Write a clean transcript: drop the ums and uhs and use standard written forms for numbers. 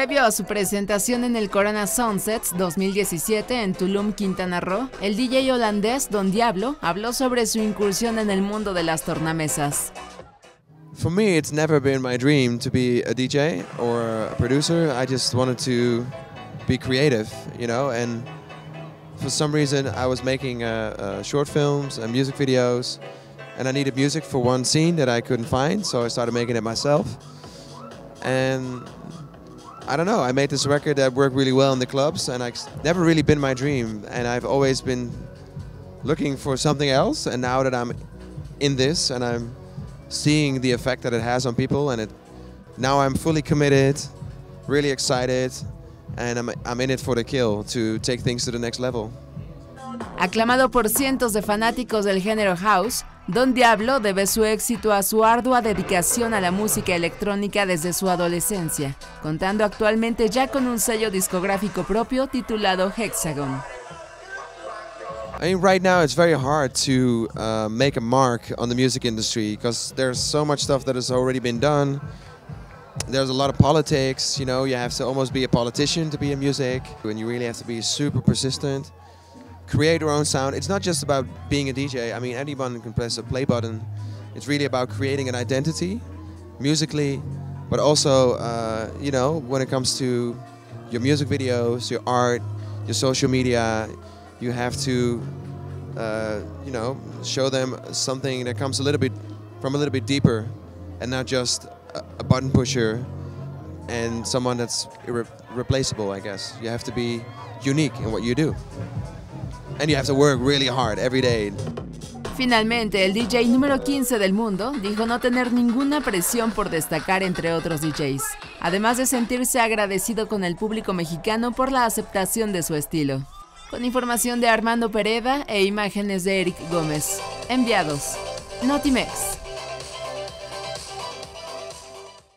Previo a su presentación en el Corona Sunsets 2017 en Tulum, Quintana Roo, el DJ holandés Don Diablo habló sobre su incursión en el mundo de las tornamesas. For me, it's never been my dream to be a DJ or a producer. I just wanted to be creative, you know, and for some reason I was making short films and music videos, and I needed music for one scene that I couldn't find, so I started making it myself. And I don't know, I made this record that worked really well in the clubs, and it's never really been my dream, and I've always been looking for something else, and now that I'm in this and I'm seeing the effect that it has on people, and now I'm fully committed, really excited, and I'm in it for the kill to take things to the next level. Aclamado por cientos de fanáticos del género house, Don Diablo debe su éxito a su ardua dedicación a la música electrónica desde su adolescencia, contando actualmente ya con un sello discográfico propio titulado Hexagon. I mean, right now it's very hard to make a mark on the music industry because there's so much stuff that has already been done. There's a lot of politics, you know, you have to almost be a politician to be in music, and you really have to be super persistent, create your own sound. It's not just about being a DJ. I mean, anyone can press a play button. It's really about creating an identity musically, but also, you know, when it comes to your music videos, your art, your social media, you have to, you know, show them something that comes a little bit deeper, and not just a button pusher and someone that's irreplaceable, I guess. You have to be unique in what you do. And you have to work really hard every day. Finalmente, el DJ número 15 del mundo dijo no tener ninguna presión por destacar entre otros DJs, además de sentirse agradecido con el público mexicano por la aceptación de su estilo. Con información de Armando Pereda e imágenes de Eric Gómez. Enviados. Notimex.